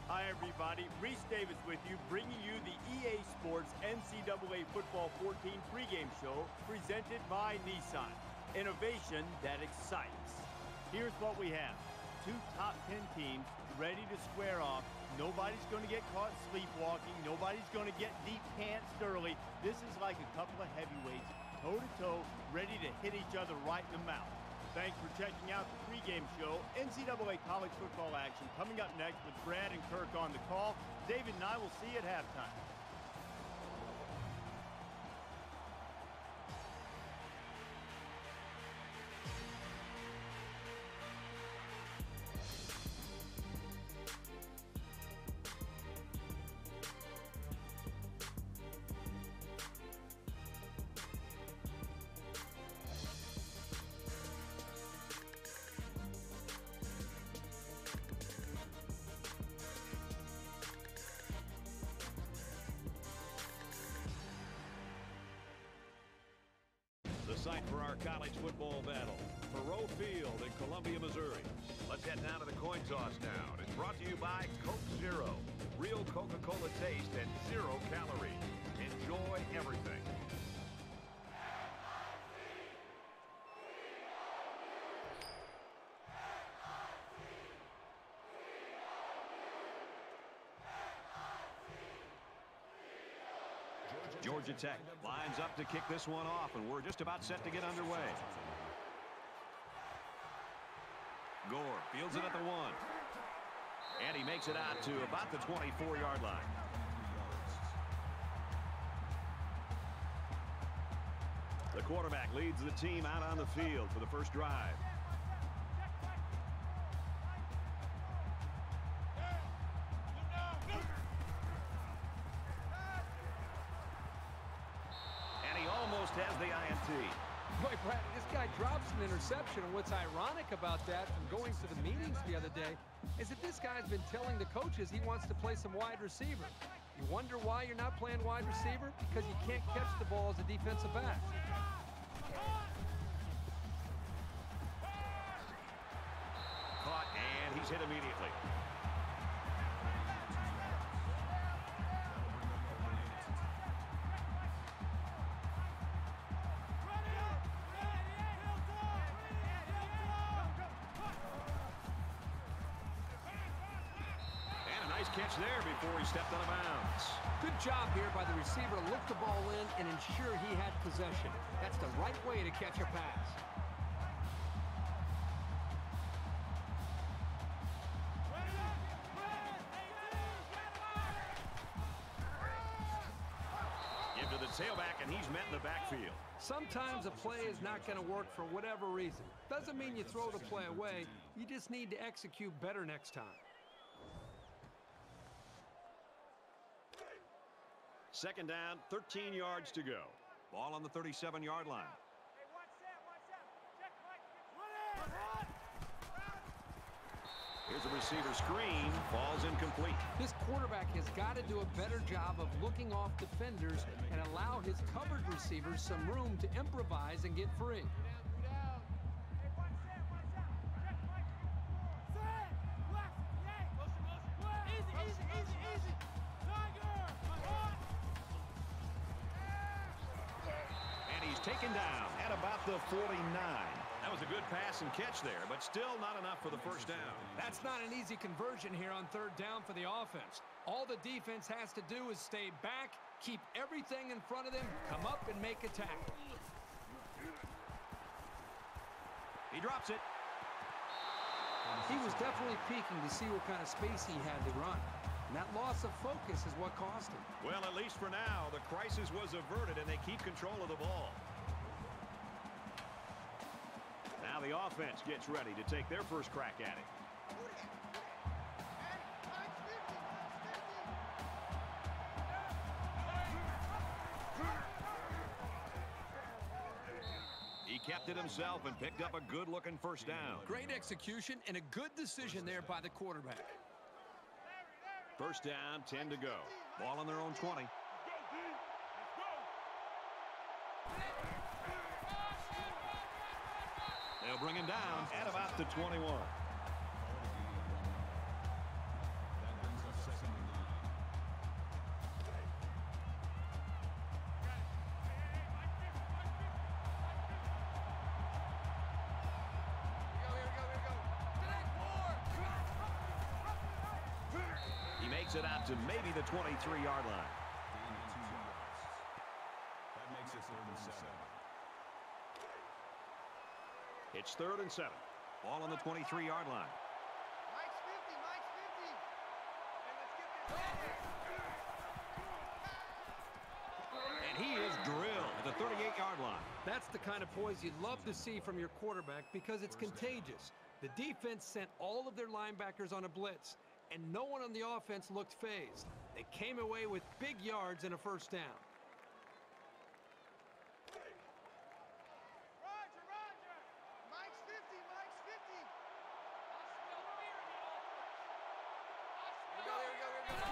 Hi, everybody. Reese Davis with you, bringing you the EA Sports NCAA Football 14 pregame show presented by Nissan. Innovation that excites. Here's what we have. 2 top 10 teams ready to square off. Nobody's going to get caught sleepwalking. Nobody's going to get depantsed early. This is like a couple of heavyweights, toe-to-toe, ready to hit each other right in the mouth. Thanks for checking out the pregame show. NCAA college football action coming up next with Brad and Kirk on the call. David and I will see you at halftime. The site for our college football battle, Faurot Field in Columbia, Missouri. Let's head down to the coin toss now. It's brought to you by Coke Zero. Real Coca-Cola taste and 0 calories. Enjoy everything. Georgia Tech lines up to kick this one off, and we're just about set to get underway. Gore fields it at the 1. And he makes it out to about the 24-yard line. The quarterback leads the team out on the field for the first drive. Almost has the INT. Boy, Brad, this guy drops an interception, and what's ironic about that from going to the meetings the other day is that this guy's been telling the coaches he wants to play some wide receiver. You wonder why you're not playing wide receiver? Because you can't catch the ball as a defensive back. Caught, and he's hit immediately. Catch there before he stepped out of bounds. Good job here by the receiver to look the ball in and ensure he had possession. That's the right way to catch a pass. Give to the tailback, and he's met in the backfield. Sometimes a play is not going to work for whatever reason. Doesn't mean you throw the play away. You just need to execute better next time. Second down, 13 yards to go. Ball on the 37-yard line. Here's a receiver screen. Falls incomplete. This quarterback has got to do a better job of looking off defenders and allow his covered receivers some room to improvise and get free. Taken down at about the 49. That was a good pass and catch there, but still not enough for the first down. That's not an easy conversion here on third down for the offense. All the defense has to do is stay back, keep everything in front of them, come up and make a tackle. He drops it. He was definitely peeking to see what kind of space he had to run. And that loss of focus is what cost him. Well, at least for now, the crisis was averted, and they keep control of the ball. Now the offense gets ready to take their first crack at it. He kept it himself and picked up a good-looking first down. Great execution and a good decision there by the quarterback. First down, 10 to go. Ball on their own 20. They'll bring him down at about the 21. Gets it out to maybe the 23-yard line. That makes it 3rd and 7. It's 3rd and 7. Ball on the 23-yard line. Mike's 50, Mike's 50. And let's get this. And he is drilled at the 38-yard line. That's the kind of poise you'd love to see from your quarterback because it's contagious. The defense sent all of their linebackers on a blitz, and no one on the offense looked phased. They came away with big yards and a first down. Roger. Mike's 50, Mike's 50. Here we go.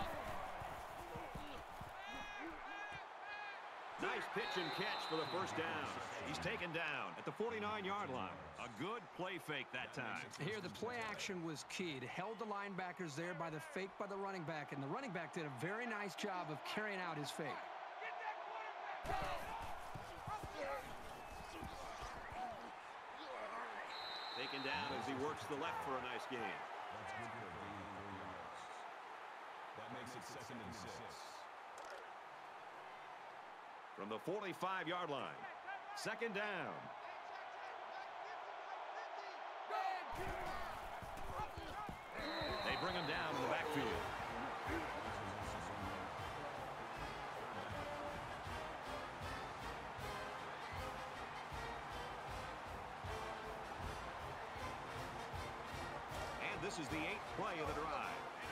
Nice pitch and catch for the first down. He's taken down at the 49-yard line. A good play fake that time. Here, the play action was key. It held the linebackers there by the fake by the running back, and the running back did a very nice job of carrying out his fake. Get that quarterback. Taken down as he works the left for a nice gain. That's good for a gain of 4 yards. That makes it 2nd and 6. From the 45-yard line. 2nd down. They bring him down in the backfield. And this is the 8th play of the drive.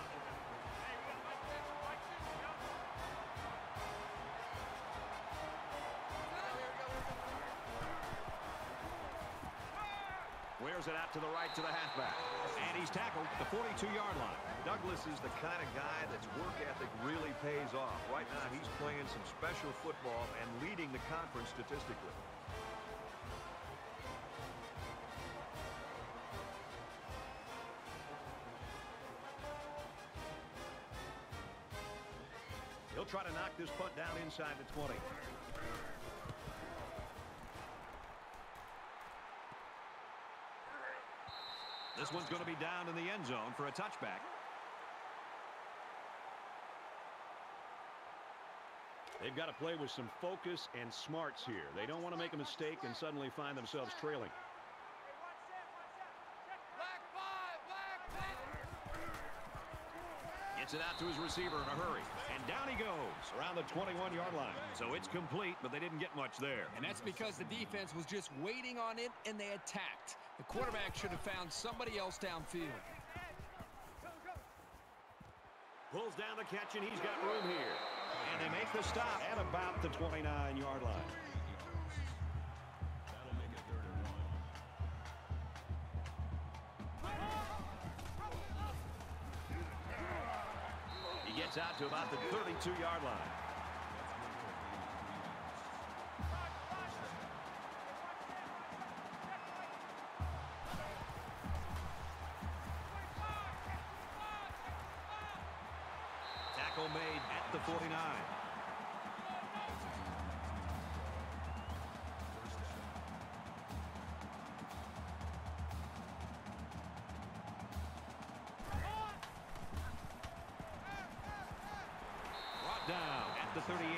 Wears it out to the right to the halfback. And he's tackled at the 42-yard line. Douglas is the kind of guy that's work ethic really pays off. Right now, he's playing some special football and leading the conference statistically. He'll try to knock this punt down inside the 20. This one's going to be down in the end zone for a touchback. They've got to play with some focus and smarts here. They don't want to make a mistake and suddenly find themselves trailing. Gets it out to his receiver in a hurry. And down he goes around the 21-yard line. So it's complete, but they didn't get much there. And that's because the defense was just waiting on it, and they attacked. The quarterback should have found somebody else downfield. Pulls down the catch, and he's got room here. And they make the stop at about the 29-yard line. That'll make it 3rd and 1. He gets out to about the 32-yard line. Tackle made at the 49. Brought down at the 38.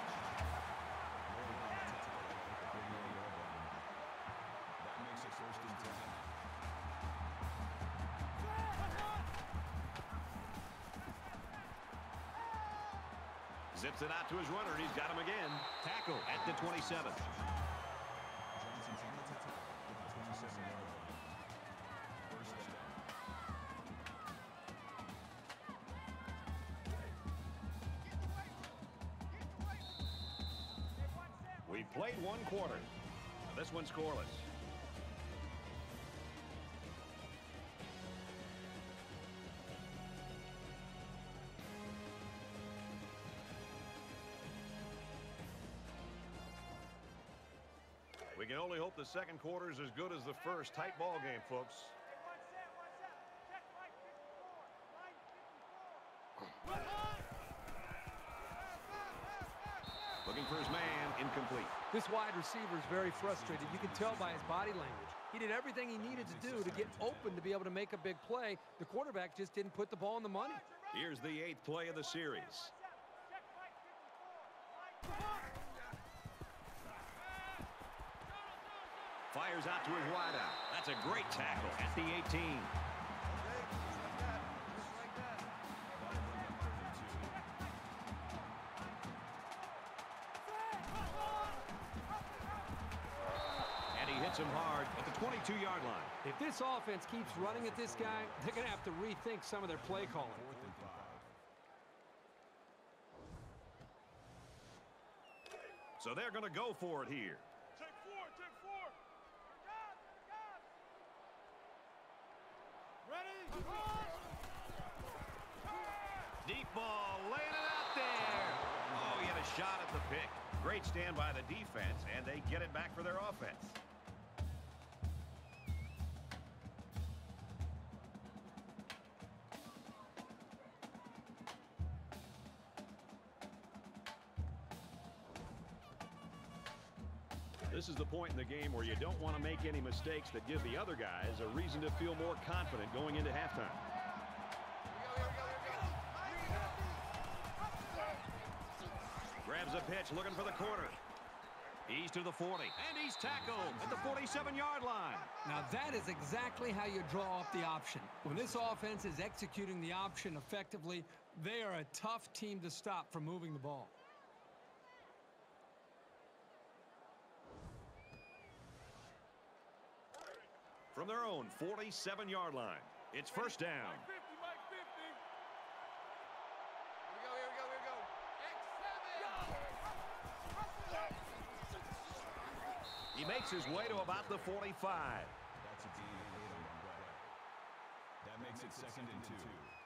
That makes it 1st and 10. Zips it out to his runner, and he's got him again. Tackle at the 27. Johnson's on the tackle at the 27-yard line. 1st down. We played one quarter. This one's scoreless. We can only hope the second quarter is as good as the first. Tight ball game, folks. Looking for his man, incomplete. This wide receiver is very frustrated. You can tell by his body language. He did everything he needed to do to get open to be able to make a big play. The quarterback just didn't put the ball in the money. Here's the 8th play of the series. Fires out to his wideout. That's a great tackle at the 18. And he hits him hard at the 22-yard line. If this offense keeps running at this guy, they're going to have to rethink some of their play calling. So they're going to go for it here. Take four, take four. Ready? Deep ball, laying it out there. Oh, he had a shot at the pick. Great stand by the defense, and they get it back for their offense. This is the point in the game where you don't want to make any mistakes that give the other guys a reason to feel more confident going into halftime. Grabs a pitch, looking for the corner. He's to the 40, and he's tackled at the 47-yard line. Now that is exactly how you draw up the option. When this offense is executing the option effectively, they are a tough team to stop from moving the ball. From their own 47-yard line, it's first down. Mike 50. Here we go. X7. He makes his way to about the 45. That's a gain of 8 on the play. That makes it 2nd and 2.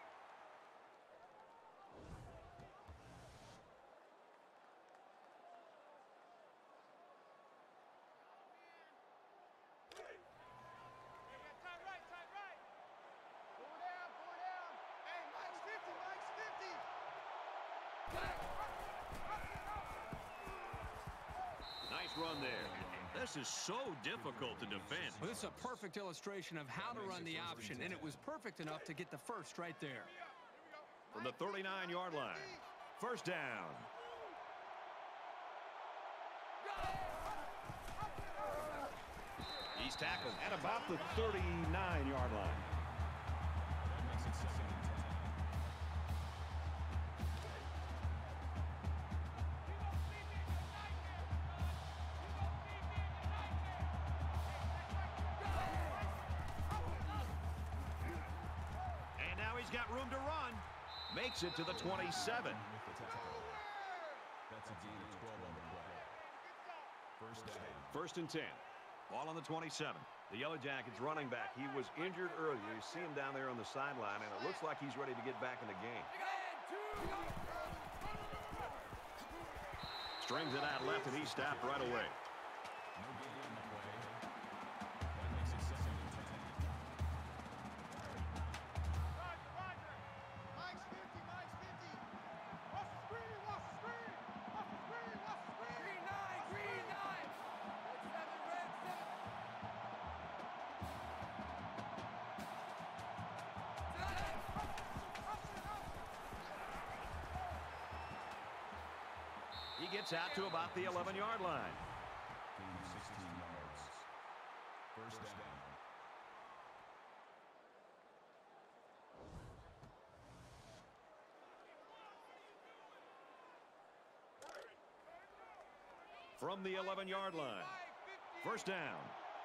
Tight right. Pull down. Hey, Mike's 50. Nice run there. This is so difficult to defend. Well, this is a perfect illustration of how to run the option, and it was perfect enough to get the first right there. From the 39-yard line, first down. He's tackled at about the 39-yard line. That makes it 2nd and 10. And now he's got room to run. Makes it to the 27. With the tackle. That's a gain of 12 on the play. First down. First and 10. Ball on the 27. The Yellow Jackets running back. He was injured earlier. You see him down there on the sideline, and it looks like he's ready to get back in the game. Strings it out left, and he's stopped right away. No gain on the play. That makes it 2nd and 10. Roger. Mike's 50. Watch the screen. Green 9. Red 7. He gets out to about the 11-yard line. Gain of 16 yards. First down. From the 11-yard line, first down.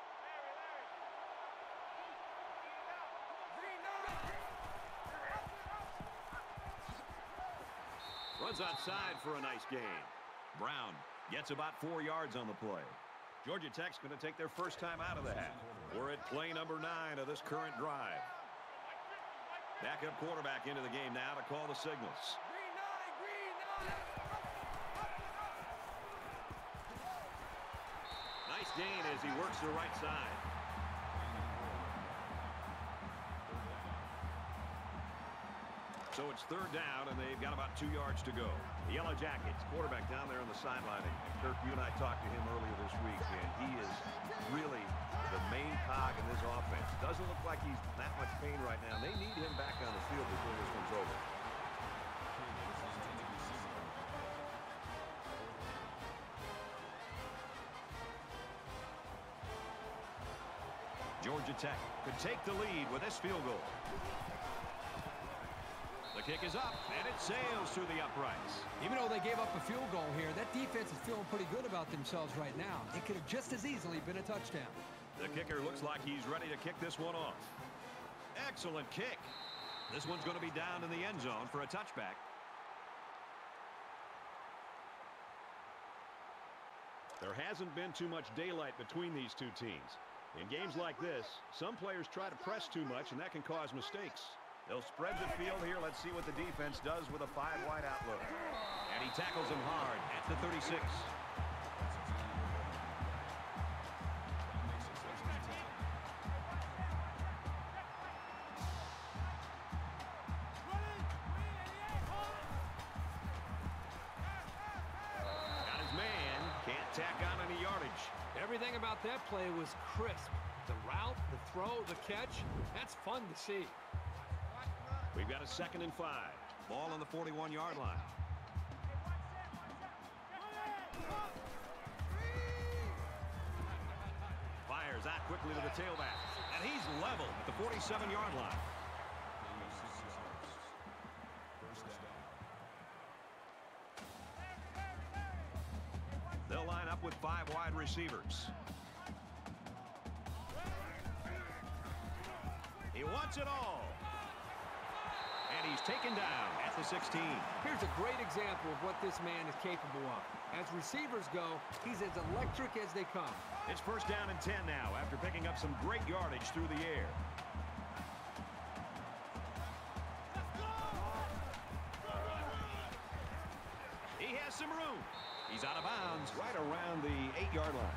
Runs outside for a nice gain. Brown gets about 4 yards on the play. Georgia Tech's going to take their first time out of the half. We're at play number 9 of this current drive. Backup quarterback into the game now to call the signals. Green 9. Nice gain as he works the right side. So it's third down, and they've got about 2 yards to go. The Yellow Jackets, quarterback down there on the sideline. And Kirk, you and I talked to him earlier this week, and he is really the main cog in this offense. Doesn't look like he's that much pain right now. They need him back on the field before this one's over. Georgia Tech could take the lead with this field goal. The kick is up, and it sails through the uprights. Even though they gave up a field goal here, that defense is feeling pretty good about themselves right now. It could have just as easily been a touchdown. The kicker looks like he's ready to kick this one off. Excellent kick. This one's going to be down in the end zone for a touchback. There hasn't been too much daylight between these two teams. In games like this, some players try to press too much, and that can cause mistakes. They'll spread the field here. Let's see what the defense does with a 5-wide outlook. And he tackles him hard at the 36. Got his man. Can't tack on any yardage. Everything about that play was crisp. The route, the throw, the catch, that's fun to see. We've got a 2nd and 5. Ball on the 41-yard line. Fires out quickly to the tailback. And he's level at the 47-yard line. They'll line up with 5 wide receivers. He wants it all. And he's taken down at the 16. Here's a great example of what this man is capable of. As receivers go, he's as electric as they come. It's 1st down and 10 now after picking up some great yardage through the air. He has some room. He's out of bounds right around the 8-yard line.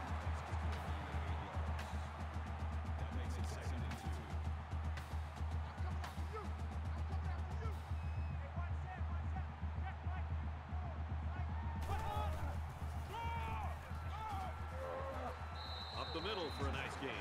Up the middle for a nice gain.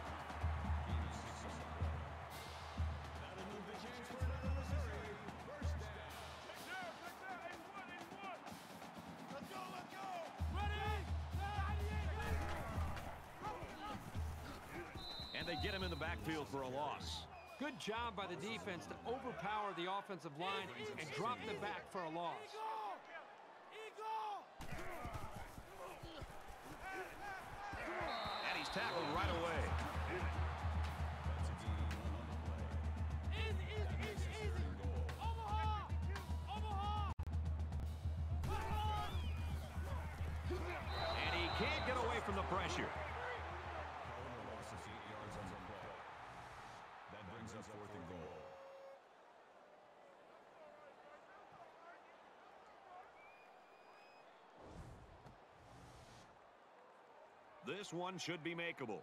And they get him in the backfield for a loss. Good job by the defense to overpower the offensive line and drop them back for a loss. And he's tackled right away. And he can't get away from the pressure. That brings us 4th and goal. This one should be makeable.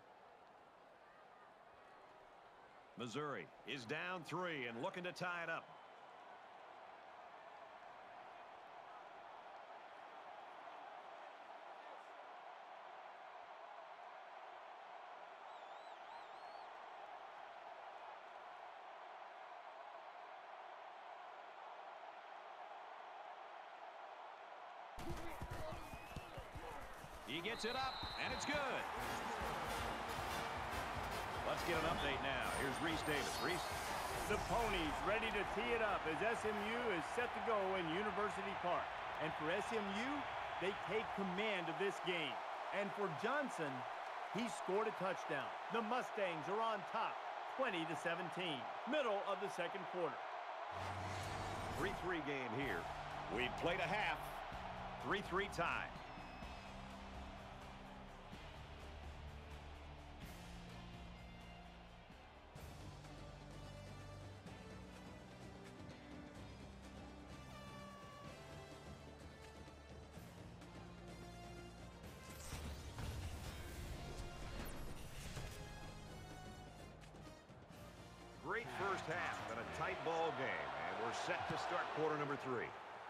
Missouri is down 3 and looking to tie it up. He gets it up, and it's good. Let's get an update now. Here's Reese Davis. Reese. The Ponies ready to tee it up as SMU is set to go in University Park. And for SMU, they take command of this game. And for Johnson, he scored a touchdown. The Mustangs are on top, 20-17. Middle of the 2nd quarter. 3-3 game here. We've played a half. 3-3 tie. Great first half and a tight ball game, and we're set to start quarter number 3.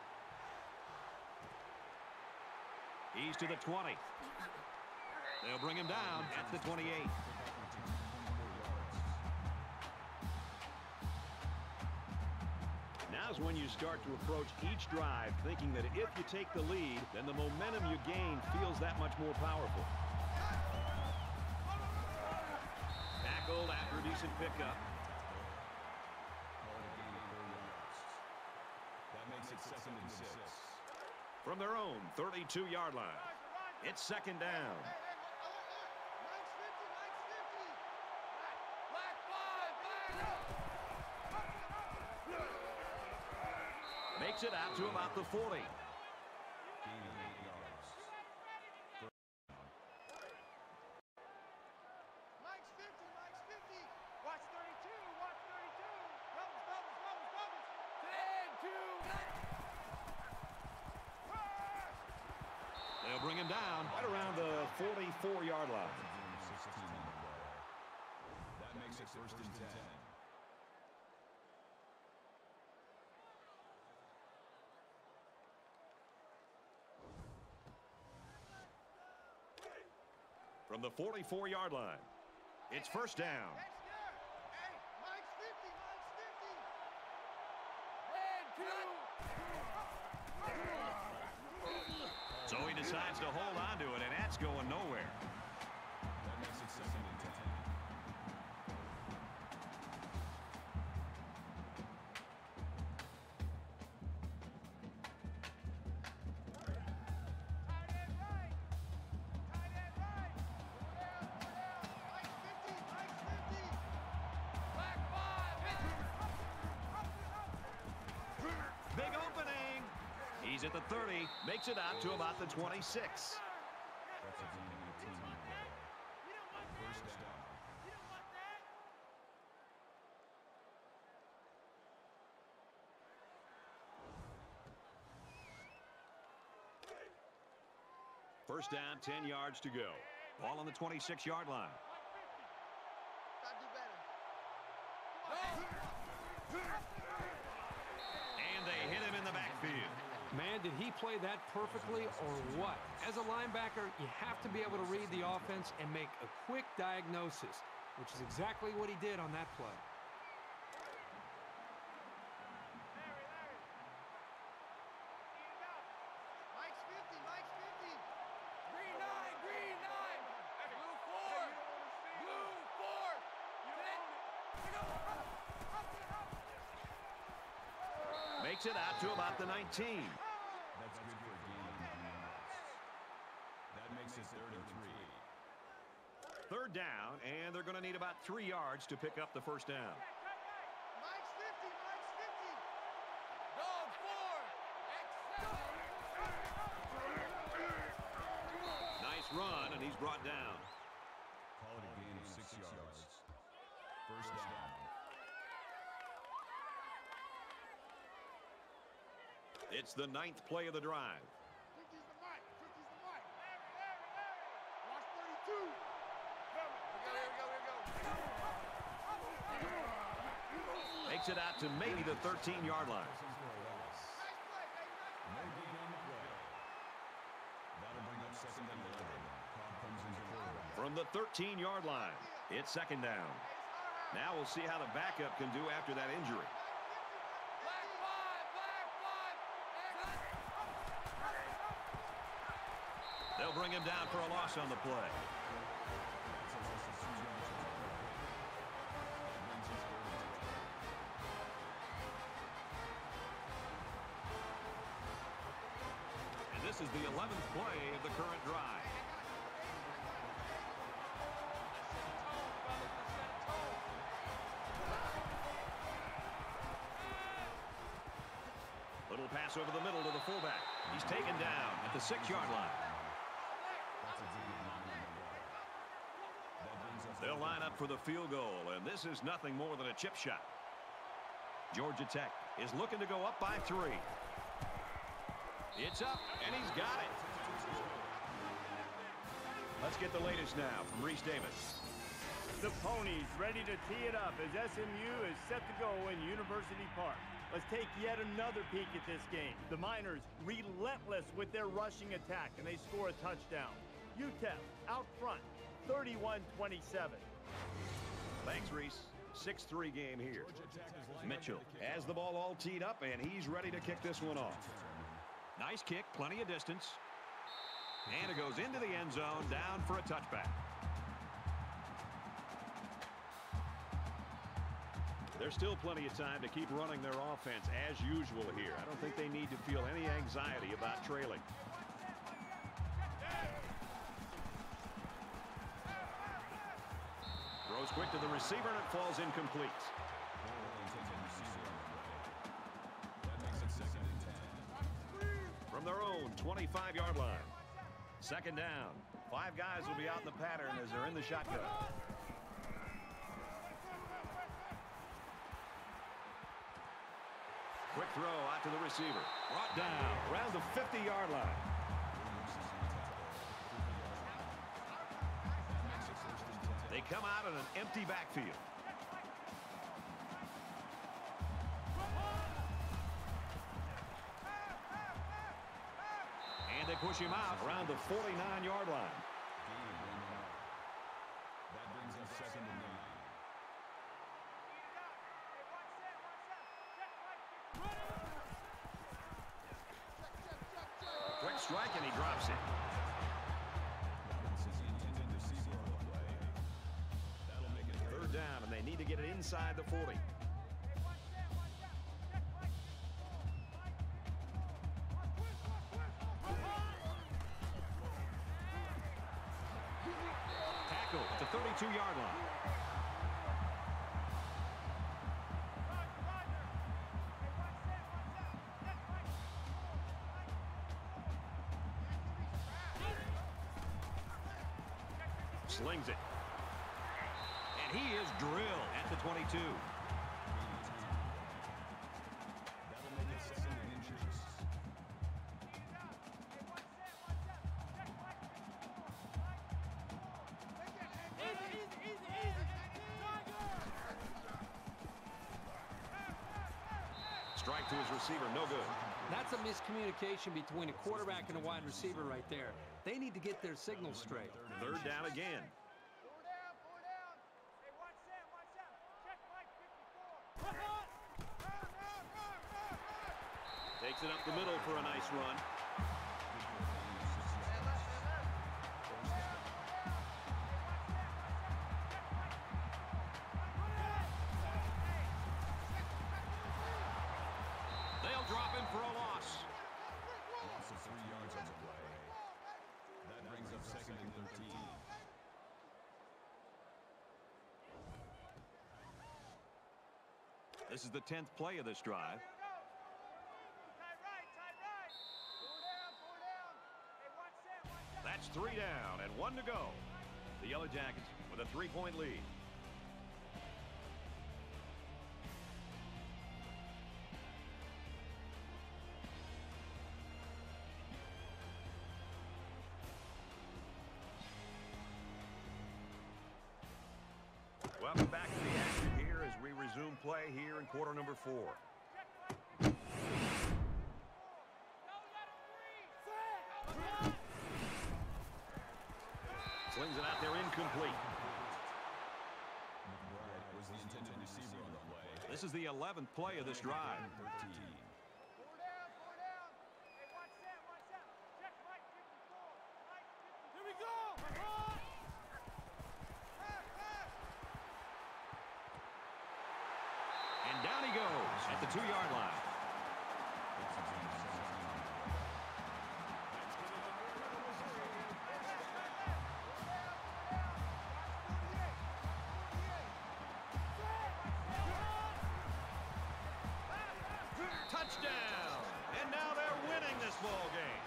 He's to the 20. They'll bring him down at the 28. Now's when you start to approach each drive thinking that if you take the lead, then the momentum you gain feels that much more powerful. decent pickup. That makes it 2nd and 6. From their own 32-yard line. It's 2nd down. Makes it out to about the 40. Gain of 8 yards. Mike's 50, Mike's 50. Watch 32, watch 32. Doubles. 10, 2. They'll bring him down right around the 44-yard line. 16 on the play. That makes it 1st and 10. From the 44-yard line, it's 1st down. Hey, Mike's 50, Mike's 50. So he decides to hold on to it, and that's going nowhere. That makes it 2nd and 10. Big opening. He's at the 30, makes it out to about the 26. That's a gain of 18 on the play. 1st down. First down, 10 yards to go. Ball on the 26-yard line. Gotta do better. And they hit him in the backfield. Man, did he play that perfectly or what? As a linebacker, you have to be able to read the offense and make a quick diagnosis, which is exactly what he did on that play. Mike's 50, Mike's 50. Green 9, green 9. Blue 4. Blue 4. Makes it out to about the 19. That's good for a gain of 9 yards. That makes it 3rd and 3. 3rd down, and they're going to need about 3 yards to pick up the first down. Mike's 50, Mike's 50. Dog 4. Nice run, and he's brought down. Call it a gain of 6 yards. 1st down. It's the 9th play of the drive. 50's the Mike, 50's the Mike. Watch 32. Here we go. Makes it out to maybe the 13-yard line. Nice play, hey, nice No play. gain on the play. That'll bring up 2nd and 11. Cobb comes into quarterback. From the 13-yard line, it's 2nd down. Now we'll see how the backup can do after that injury. Black 5. They'll bring him down for a loss on the play. And this is the 11th play of the current drive. Little pass over the middle to the fullback. He's taken down at the 6-yard line. They'll line up for the field goal, and this is nothing more than a chip shot. Georgia Tech is looking to go up by 3. It's up, and he's got it. Let's get the latest now from Reese Davis. The Ponies ready to tee it up as SMU is set to go in University Park. Let's take yet another peek at this game. The Miners relentless with their rushing attack, and they score a touchdown. UTEP out front, 31-27. Thanks, Reese. 6-3 game here. Mitchell has the ball all teed up, and he's ready to kick this one off. Nice kick, plenty of distance. And it goes into the end zone, down for a touchback. there's still plenty of time to keep running their offense as usual here. I don't think they need to feel any anxiety about trailing. Throws quick to the receiver, and it falls incomplete. From their own 25-yard line. Second down. 5 guys will be out in the pattern as they're in the shotgun. Quick throw out to the receiver. Brought down around the 50-yard line. They come out in an empty backfield. And they push him out around the 49-yard line. That brings us second and 9. Quick strike, and he drops it. That'll make it Third down, and they need to get it inside the 40. Tackle at the 32-yard line. Slings it. And he is drilled at the 22. That'll make it second and inches. Strike to his receiver, no good. That's a miscommunication between a quarterback and a wide receiver right there. They need to get their signals straight. Third down again. Four down, four down. Hey, watch that, watch out. Check Mike 54. Run. Takes it up the middle for a nice run. They'll drop him for a loss. Loss of 3 yards on the play. That brings up second and 13. This is the 10th play of this drive. Tie right. Four down, four down. Hey, watch that, watch that. That's 3 down and 1 to go. The Yellow Jackets with a 3-point lead. Welcome back to the action here as we resume play here in quarter number 4. Slings it out there incomplete. McBride was the intended receiver on the play. This is the 11th play of this drive. 13. Four down, four down. Hey, watch that, watch out. Check Mike 54. Mike 54. Here we go. And down he goes at the 2-yard line. Touchdown! And now they're winning this ball game.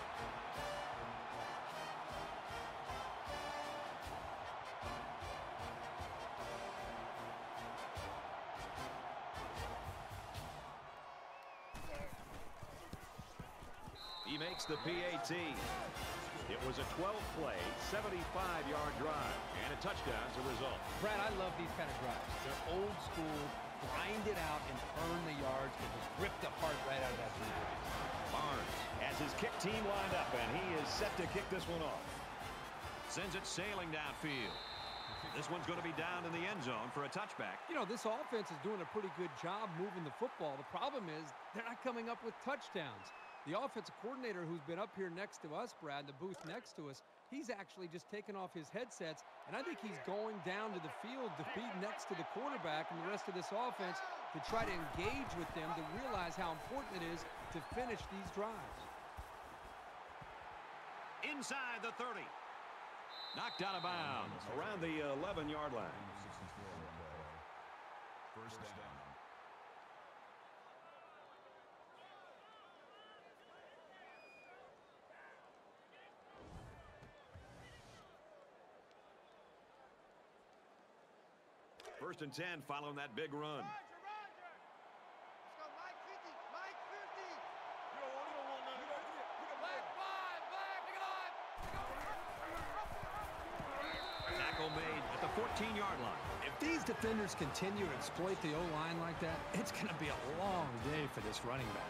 He makes the PAT. It was a 12-play, 75-yard drive, and a touchdown as a result. Brad, I love these kind of drives. They're old school, grind it out and earn the yards. It was ripped apart right out of that defense. Barnes has his kick team lined up, and he is set to kick this one off. Sends it sailing downfield. This one's going to be down in the end zone for a touchback. You know, this offense is doing a pretty good job moving the football. The problem is they're not coming up with touchdowns. The offensive coordinator who's been up here next to us, Brad, the booth next to us, He's actually just taken off his headsets, and I think he's going down to the field to be next to the quarterback and the rest of this offense to try to engage with them, to realize how important it is to finish these drives. Inside the 30. Knocked out of bounds around the 11-yard line. First down. First and 10 following that big run. Roger, Roger. Let's go, Mike 50, Mike 50. Black 5, black, Tackle made at the 14-yard line. If these defenders continue to exploit the O-line like that, it's going to be a long day for this running back.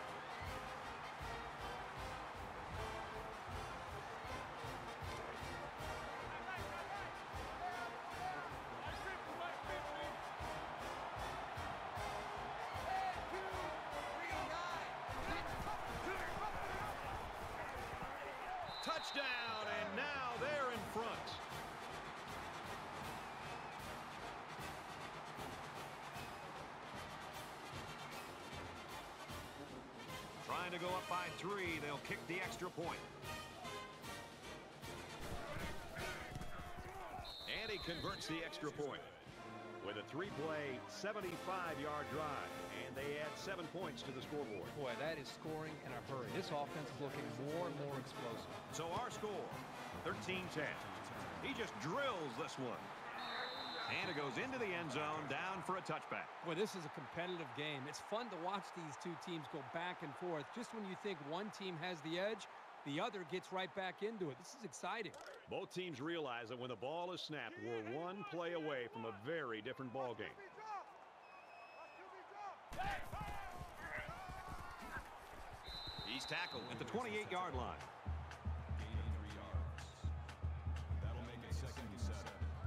Touchdown, and now they're in front. Trying to go up by 3. They'll kick the extra point. And he converts the extra point with a 3-play, 75-yard drive. And they add 7 points to the scoreboard. Boy, that is scoring in a hurry. This offense is looking more and more explosive. So our score, 13-10. He just drills this one. And it goes into the end zone, down for a touchback. Boy, this is a competitive game. It's fun to watch these two teams go back and forth. Just when you think one team has the edge, the other gets right back into it. This is exciting. Both teams realize that when the ball is snapped, we're one play away from a very different ball game. He's tackled at the 28-yard line. Gaining 3 yards. That'll make it 2nd and 7.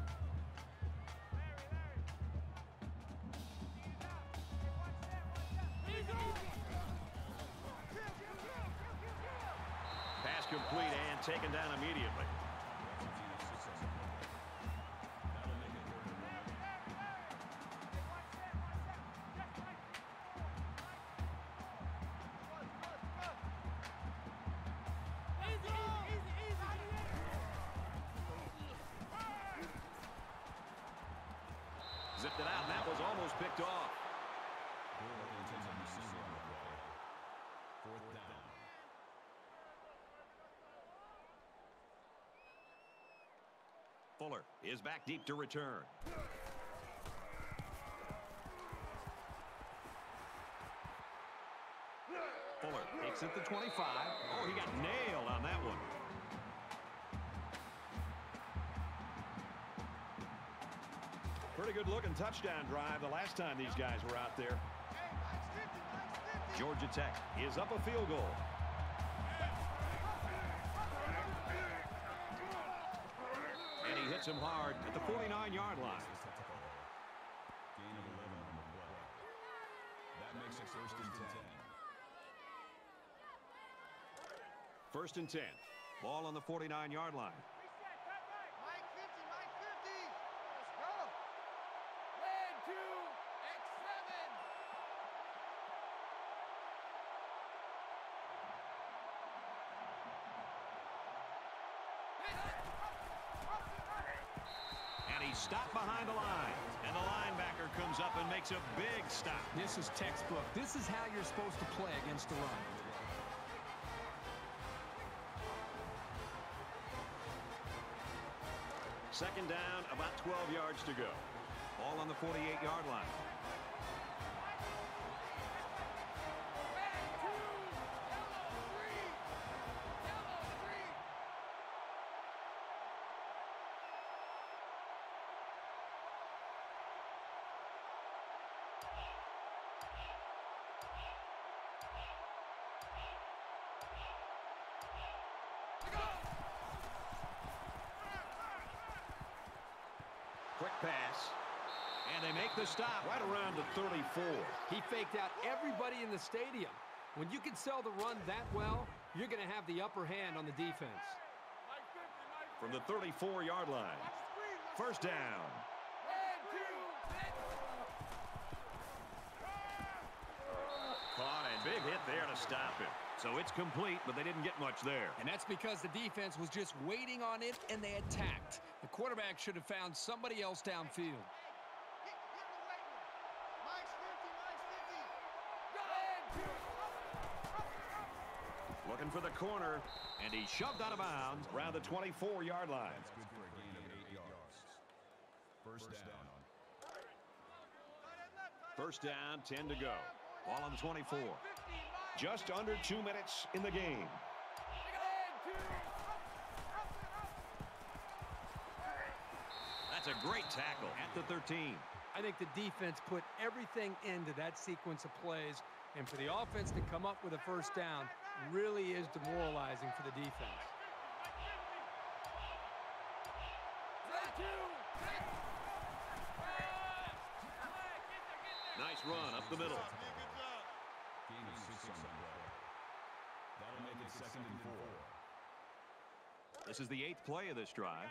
Pass complete and taken down immediately. That'll make it 3rd and 1. Zipped it out, and that was almost picked off. Bull intends on receiving on the play. 4th down. Fuller is back deep to return. Fuller takes it to 25. Oh, he got nailed on that one. Pretty good looking touchdown drive the last time these guys were out there. Georgia Tech is up a field goal. And he hits him hard at the 49-yard line. Gain of 11 on the play. That makes it 1st and 10. First and 10. Ball on the 49-yard line. Mike 50, Mike 50. Let's go. Red 2, X7. And he's stopped behind the line. And the linebacker comes up and makes a big stop. This is textbook. This is how you're supposed to play against the run. Second down, about 12 yards to go. Ball on the 48-yard line. Red 2, yellow 3, yellow 3. Quick pass. And they make the stop right around the 34. He faked out everybody in the stadium. When you can sell the run that well, you're going to have the upper hand on the defense. Mike 50, Mike from the 34-yard line. First down. Caught and big hit there to stop him. So it's complete, but they didn't get much there. And that's because the defense was just waiting on it, and they attacked. The quarterback should have found somebody else downfield. Looking for the corner, and he shoved out of bounds around the 24-yard line. That's good for a gain of 8 yards. First down. First down, 10 to go. Ball on the 24. Just under 2 minutes in the game. That's a great tackle at the 13. I think the defense put everything into that sequence of plays, and for the offense to come up with a first down really is demoralizing for the defense. Nice run up the middle. Gain of 6 on the play. That'll make it 2nd and 4. This is the 8th play of this drive.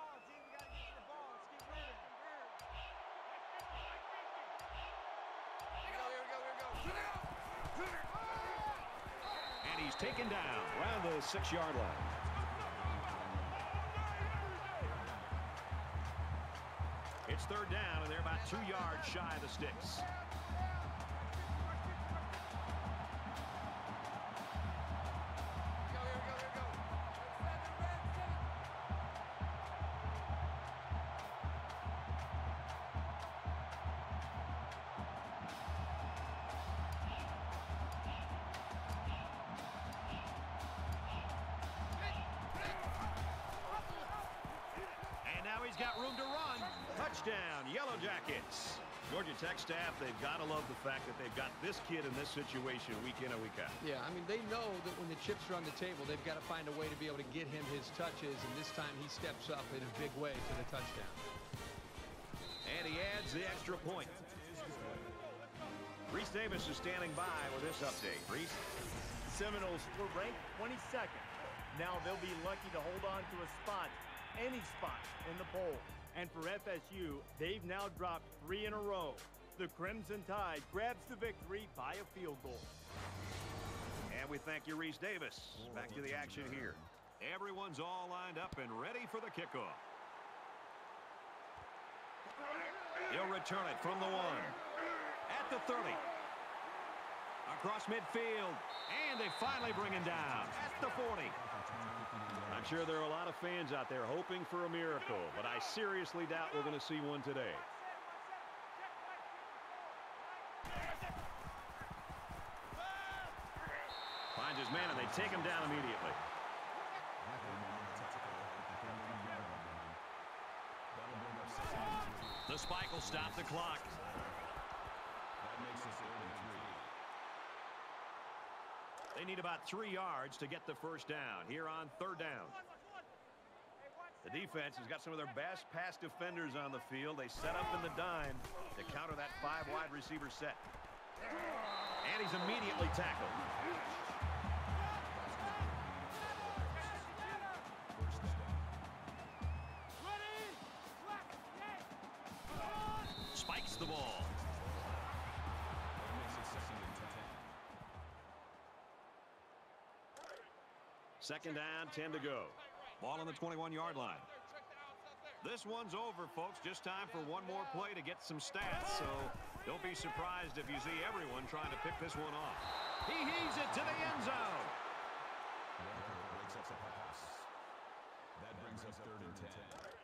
And he's taken down around the 6-yard line. It's third down, and they're about 2 yards shy of the sticks. He's got room to run. Touchdown, Yellow Jackets. Georgia Tech staff, they've got to love the fact that they've got this kid in this situation week in and week out. Yeah, I mean, they know that when the chips are on the table, they've got to find a way to be able to get him his touches, and this time he steps up in a big way to the touchdown. And he adds the extra point. Reese Davis is standing by with this update. Reese? Seminoles were ranked 22nd. Now they'll be lucky to hold on to a spot, any spot in the poll. And for FSU, they've now dropped 3 in a row. The Crimson Tide grabs the victory by a field goal. And we thank you, Reese Davis. Back to the action here. Everyone's all lined up and ready for the kickoff. He'll return it from the 1. At the 30. Across midfield. And they finally bring him down at the 40. I'm sure there are a lot of fans out there hoping for a miracle, but I seriously doubt we're going to see one today. Finds his man, and they take him down immediately. The spike will stop the clock. That makes it 3rd and 3. They need about 3 yards to get the first down here on third down. The defense has got some of their best pass defenders on the field. They set up in the dime to counter that 5 wide receiver set. And he's immediately tackled. Spikes the ball. That makes it 2nd and 10. Second down, 10 to go. Ball on the 21-yard line. This one's over, folks. Just time for one more play to get some stats, so don't be surprised if you see everyone trying to pick this one off. He heaves it to the end zone. Breaks up the pass. That brings up 3rd and 10.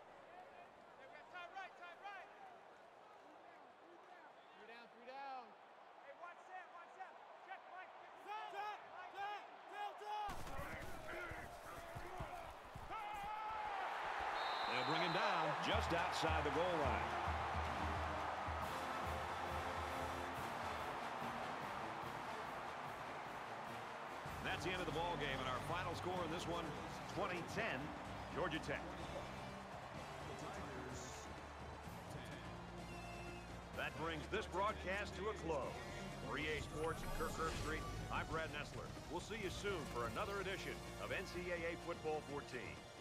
They'll bring him down just outside the goal line. That's the end of the ball game, and our final score in this one, 20-10, Georgia Tech. That brings this broadcast to a close. For EA Sports and Kirk Herbstreit, I'm Brad Nessler. We'll see you soon for another edition of NCAA Football 14.